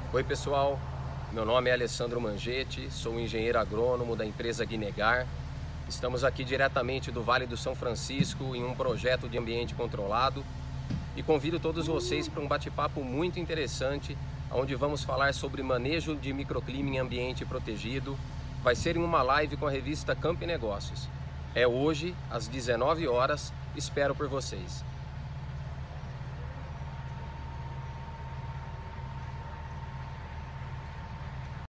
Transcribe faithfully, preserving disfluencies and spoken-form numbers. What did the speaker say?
Oi pessoal, meu nome é Alessandro Mangetti, sou engenheiro agrônomo da empresa Ginegar. Estamos aqui diretamente do Vale do São Francisco em um projeto de ambiente controlado e convido todos vocês para um bate-papo muito interessante, onde vamos falar sobre manejo de microclima em ambiente protegido. Vai ser em uma live com a revista Campo e Negócios. É hoje, às dezenove horas, espero por vocês.